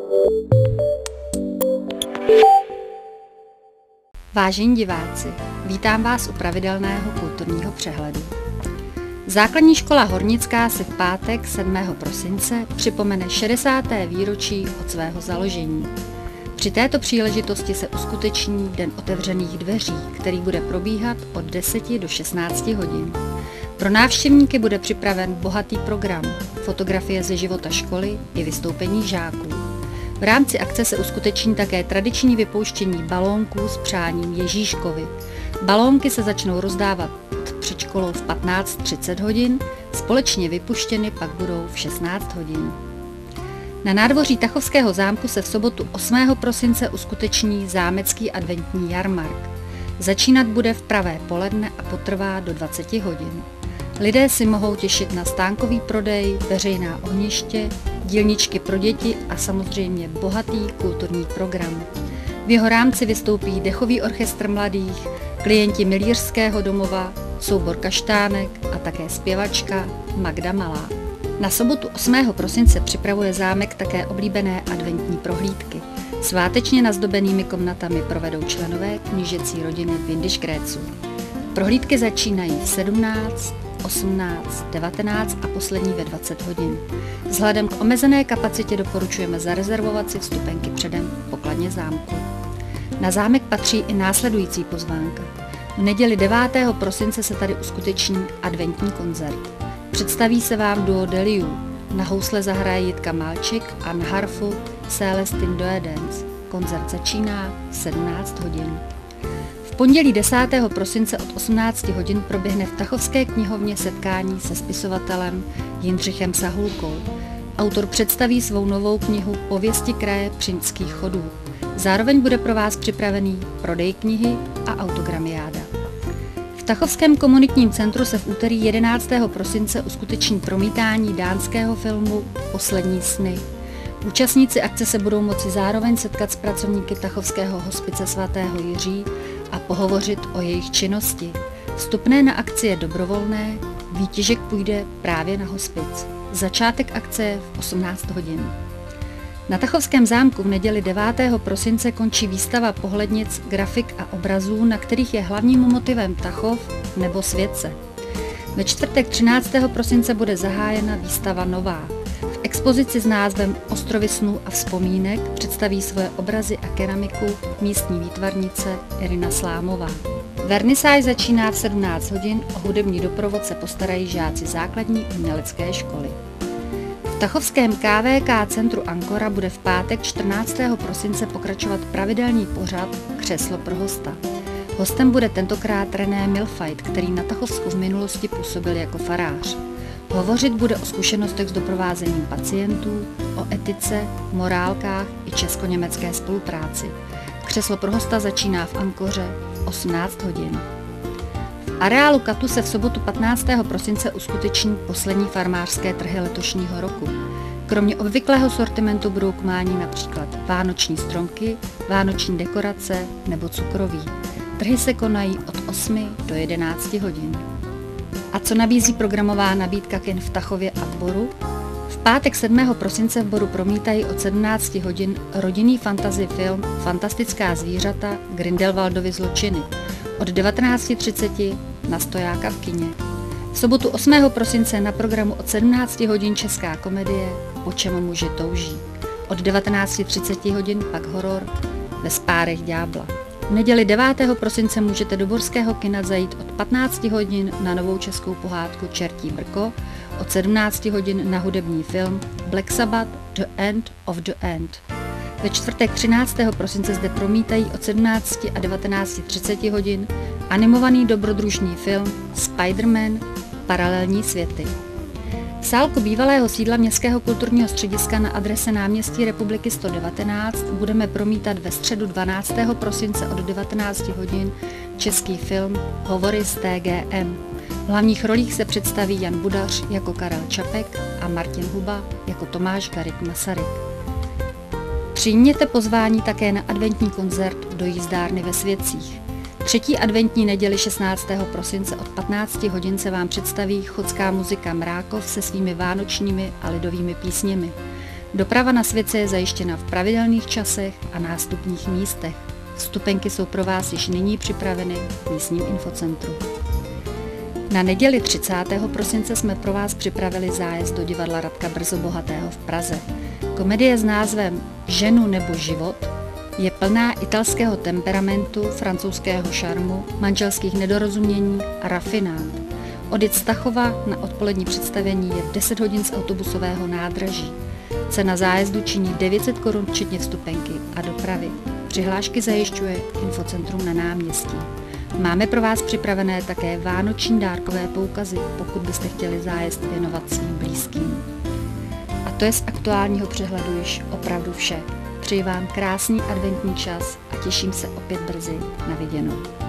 Vážení diváci, vítám vás u pravidelného kulturního přehledu. Základní škola Hornická si v pátek 7. prosince připomene 60. výročí od svého založení. Při této příležitosti se uskuteční Den otevřených dveří, který bude probíhat od 10 do 16 hodin. Pro návštěvníky bude připraven bohatý program, fotografie ze života školy i vystoupení žáků. V rámci akce se uskuteční také tradiční vypouštění balónků s přáním Ježíškovi. Balónky se začnou rozdávat před školou v 15:30 hodin, společně vypuštěny pak budou v 16 hodin. Na nádvoří Tachovského zámku se v sobotu 8. prosince uskuteční zámecký adventní jarmark. Začínat bude v pravé poledne a potrvá do 20 hodin. Lidé si mohou těšit na stánkový prodej, veřejná ohniště, dílničky pro děti a samozřejmě bohatý kulturní program. V jeho rámci vystoupí dechový orchestr mladých, klienti Milířského domova, soubor Kaštánek a také zpěvačka Magda Malá. Na sobotu 8. prosince připravuje zámek také oblíbené adventní prohlídky. Svátečně nazdobenými komnatami provedou členové knížecí rodiny Windischgrätzů. Prohlídky začínají v 17, 18, 19 a poslední ve 20 hodin. Vzhledem k omezené kapacitě doporučujeme zarezervovat si vstupenky předem v pokladně zámku. Na zámek patří i následující pozvánka. V neděli 9. prosince se tady uskuteční adventní koncert. Představí se vám duo Deliu. Na housle zahraje Jitka Malčik a na harfu Celestin Doedens. Koncert začíná v 17 hodin. V pondělí 10. prosince od 18 hodin proběhne v Tachovské knihovně setkání se spisovatelem Jindřichem Sahulkou. Autor představí svou novou knihu Pověsti kraje Přinských chodů. Zároveň bude pro vás připravený prodej knihy a autogramiáda. V Tachovském komunitním centru se v úterý 11. prosince uskuteční promítání dánského filmu Poslední sny. Účastníci akce se budou moci zároveň setkat s pracovníky Tachovského hospice svatého Jiří a pohovořit o jejich činnosti. Vstupné na akci je dobrovolné, výtěžek půjde právě na hospic. Začátek akce je v 18 hodin. Na Tachovském zámku v neděli 9. prosince končí výstava pohlednic, grafik a obrazů, na kterých je hlavním motivem Tachov nebo světce. Ve čtvrtek 13. prosince bude zahájena výstava nová. V expozici s názvem Ostrovy snů a vzpomínek představí svoje obrazy a keramiku místní výtvarnice Irina Slámová. Vernisáž začíná v 17 hodin, o hudební doprovod se postarají žáci základní umělecké školy. V Tachovském KVK centru Ankora bude v pátek 14. prosince pokračovat pravidelný pořad Křeslo pro hosta. Hostem bude tentokrát René Milfajt, který na Tachovsku v minulosti působil jako farář. Hovořit bude o zkušenostech s doprovázením pacientů, o etice, morálkách i česko-německé spolupráci. Křeslo pro hosta začíná v Ankoře v 18 hodin. V areálu Katu se v sobotu 15. prosince uskuteční poslední farmářské trhy letošního roku. Kromě obvyklého sortimentu budou k mání například vánoční stromky, vánoční dekorace nebo cukroví. Trhy se konají od 8 do 11 hodin. A co nabízí programová nabídka kin v Tachově a v Boru? V pátek 7. prosince v Boru promítají od 17 hodin rodinný fantasy film Fantastická zvířata Grindelwaldovy zločiny od 19:30 na Stojáka v kině. V sobotu 8. prosince na programu od 17 hodin česká komedie Po čem muži touží. Od 19:30 hodin pak horor Ve spárech ďábla. V neděli 9. prosince můžete do Borského kina zajít od 15 hodin na novou českou pohádku Čertí brko, od 17 hodin na hudební film Black Sabbath The End of the End. Ve čtvrtek 13. prosince zde promítají od 17 a 19:30 hodin animovaný dobrodružný film Spider-Man Paralelní světy. V sálku bývalého sídla Městského kulturního střediska na adrese náměstí Republiky 119 budeme promítat ve středu 12. prosince od 19 hodin český film Hovory z TGM. V hlavních rolích se představí Jan Budař jako Karel Čapek a Martin Huba jako Tomáš Garrigue Masaryk. Přijměte pozvání také na adventní koncert do jízdárny ve Svědcích. Třetí adventní neděli 16. prosince od 15 hodin se vám představí chodská muzika Mrákov se svými vánočními a lidovými písněmi. Doprava na světce je zajištěna v pravidelných časech a nástupních místech. Vstupenky jsou pro vás již nyní připraveny v místním infocentru. Na neděli 30. prosince jsme pro vás připravili zájezd do divadla Radka Brzobohatého v Praze. Komedie s názvem Ženu nebo život je plná italského temperamentu, francouzského šarmu, manželských nedorozumění a rafinát. Odjezd Stachova na odpolední představení je v 10 hodin z autobusového nádraží. Cena zájezdu činí 900 korun včetně vstupenky a dopravy. Přihlášky zajišťuje Infocentrum na Náměstí. Máme pro vás připravené také vánoční dárkové poukazy, pokud byste chtěli zájezd věnovat svým blízkým. A to je z aktuálního přehledu již opravdu vše. Přeji vám krásný adventní čas a těším se opět brzy na viděnou.